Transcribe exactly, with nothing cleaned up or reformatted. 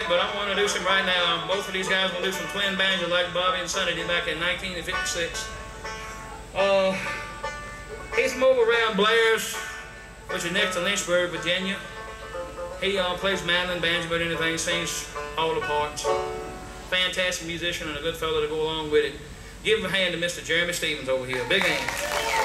But I'm going to do some right now. Both of these guys will do some twin banjos like Bobby and Sonny did back in nineteen fifty-six. Uh, he's from over around Blair's, which is next to Lynchburg, Virginia. He uh, plays mandolin, banjo, but anything, sings all the parts. Fantastic musician and a good fellow to go along with it. Give him a hand to Mister Jeremy Stevens over here. Big hand.